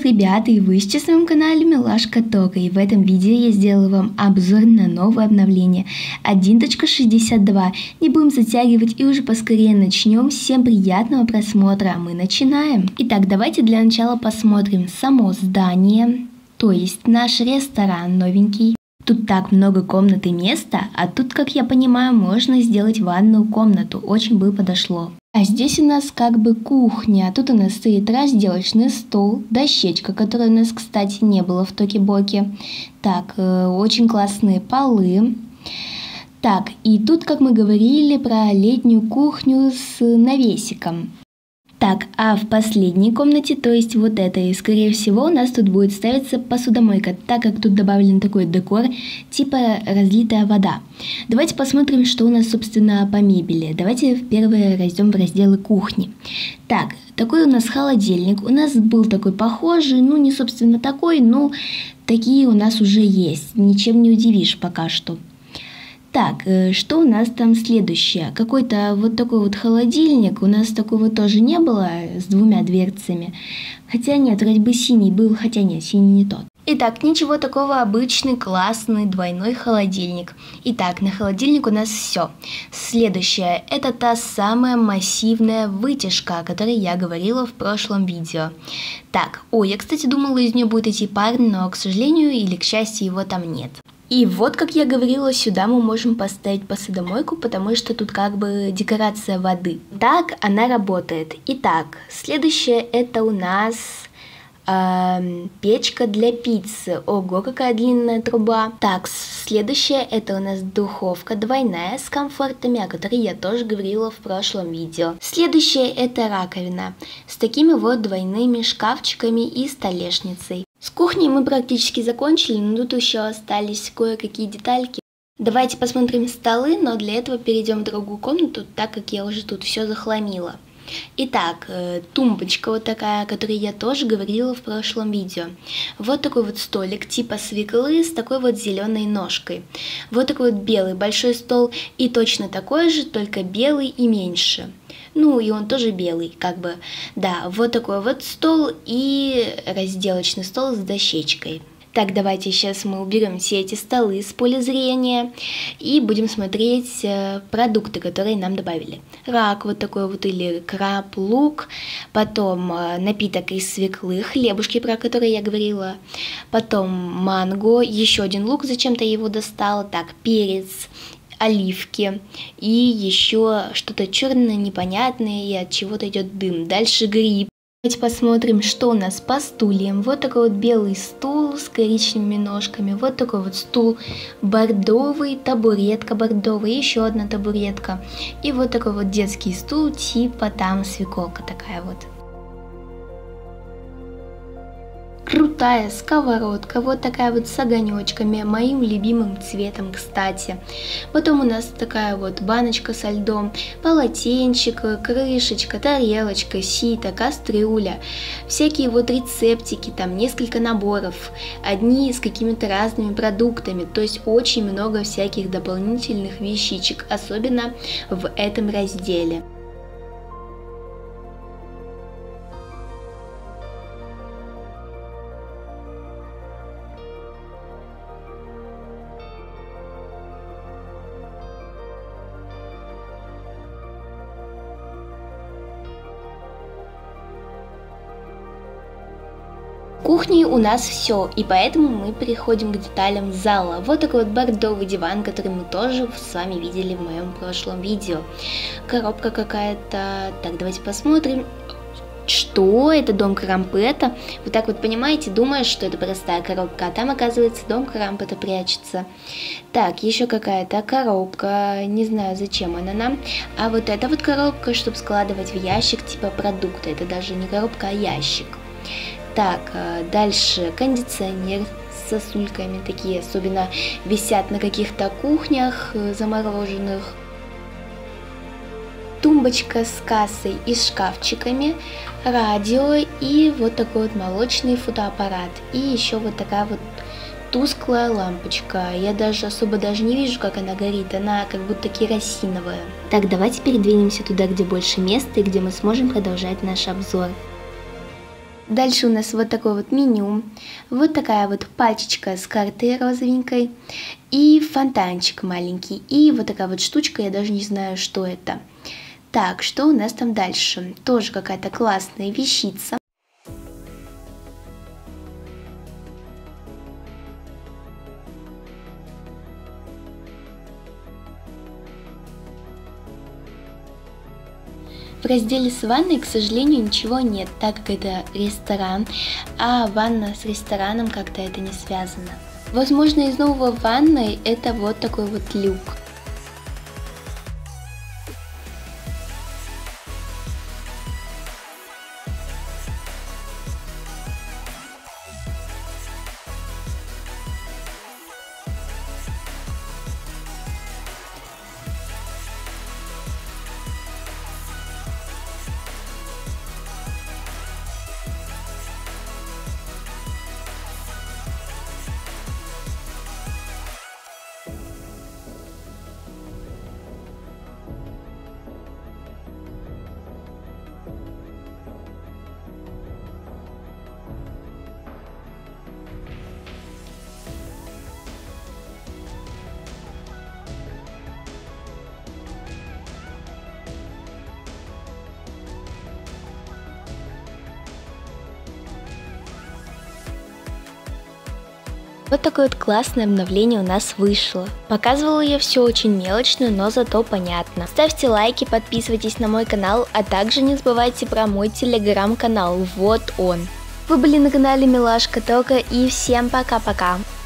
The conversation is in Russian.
ребята, и вы сейчас на моем канале Милашка Тока, и в этом видео я сделала вам обзор на новое обновление 1.62. Не будем затягивать и уже поскорее начнем. Всем приятного просмотра, а мы начинаем. Итак, давайте для начала посмотрим само здание, то есть наш ресторан новенький. Тут так много комнат и места, а тут, как я понимаю, можно сделать ванную комнату, очень бы подошло. А здесь у нас как бы кухня, тут у нас стоит разделочный стол, дощечка, которой у нас, кстати, не было в Токи-Боки. Так, очень классные полы. Так, и тут, как мы говорили, про летнюю кухню с навесиком. Так, а в последней комнате, то есть вот этой, скорее всего, у нас тут будет ставиться посудомойка, так как тут добавлен такой декор, типа разлитая вода. Давайте посмотрим, что у нас, собственно, по мебели. Давайте первое раздем в разделы кухни. Так, такой у нас холодильник, у нас был такой похожий, ну не собственно такой, но такие у нас уже есть, ничем не удивишь пока что. Так, что у нас там следующее? Какой-то вот такой вот холодильник, у нас такого тоже не было, с двумя дверцами. Хотя нет, вроде бы синий был, хотя нет, синий не тот. Итак, ничего такого, обычный, классный, двойной холодильник. Итак, на холодильник у нас все. Следующее, это та самая массивная вытяжка, о которой я говорила в прошлом видео. Так, я, кстати, думала, из нее будет идти пар, но, к сожалению или к счастью, его там нет. И вот, как я говорила, сюда мы можем поставить посудомойку, потому что тут как бы декорация воды. Так она работает. Итак, следующее это у нас печка для пиццы. Ого, какая длинная труба. Так, следующее это у нас духовка двойная с комфортами, о которой я тоже говорила в прошлом видео. Следующее это раковина с такими вот двойными шкафчиками и столешницей. С кухней мы практически закончили, но тут еще остались кое-какие детальки. Давайте посмотрим столы, но для этого перейдем в другую комнату, так как я уже тут все захламила. Итак, тумбочка вот такая, о которой я тоже говорила в прошлом видео. Вот такой вот столик типа свеклы с такой вот зеленой ножкой. Вот такой вот белый большой стол и точно такой же, только белый и меньше. Ну и он тоже белый, как бы, да, вот такой вот стол и разделочный стол с дощечкой. Так, давайте сейчас мы уберем все эти столы с поля зрения и будем смотреть продукты, которые нам добавили. Рак вот такой вот или краб, лук, потом напиток из свеклы, хлебушки, про которые я говорила, потом манго, еще один лук, зачем-то я его достала, так, перец, оливки и еще что-то черное, непонятное, и от чего-то идет дым. Дальше гриб. Давайте посмотрим, что у нас по стульям. Вот такой вот белый стул с коричневыми ножками. Вот такой вот стул бордовый, табуретка бордовая, еще одна табуретка. И вот такой вот детский стул, типа там свеколка такая вот. Крутая сковородка, вот такая вот с огонечками, моим любимым цветом, кстати. Потом у нас такая вот баночка со льдом, полотенчик, крышечка, тарелочка, сито, кастрюля, всякие вот рецептики, там несколько наборов, одни с какими-то разными продуктами, то есть очень много всяких дополнительных вещичек, особенно в этом разделе. Кухни у нас все, и поэтому мы переходим к деталям зала. Вот такой вот бордовый диван, который мы тоже с вами видели в моем прошлом видео. Коробка какая-то. Так, давайте посмотрим. Что это? Дом Крампета? Вот так вот, понимаете, думаешь, что это простая коробка, а там, оказывается, дом Крампета прячется. Так, еще какая-то коробка, не знаю, зачем она нам. А вот эта вот коробка, чтобы складывать в ящик, типа продукта. Это даже не коробка, а ящик. Так, дальше кондиционер с сосульками, такие особенно висят на каких-то кухнях замороженных. Тумбочка с кассой и с шкафчиками, радио и вот такой вот молочный фотоаппарат. И еще вот такая вот тусклая лампочка. Я даже особо не вижу, как она горит, она как будто керосиновая. Так, давайте передвинемся туда, где больше места и где мы сможем продолжать наш обзор. Дальше у нас вот такое вот меню, вот такая вот пачечка с картой розовенькой и фонтанчик маленький, и вот такая вот штучка, я даже не знаю, что это. Так, что у нас там дальше? Тоже какая-то классная вещица. В разделе с ванной, к сожалению, ничего нет, так как это ресторан, а ванна с рестораном как-то это не связано. Возможно, из нового ванной это вот такой вот люк. Вот такое вот классное обновление у нас вышло. Показывала я все очень мелочно, но зато понятно. Ставьте лайки, подписывайтесь на мой канал, а также не забывайте про мой телеграм-канал, вот он. Вы были на канале Милашка Тока, и всем пока-пока.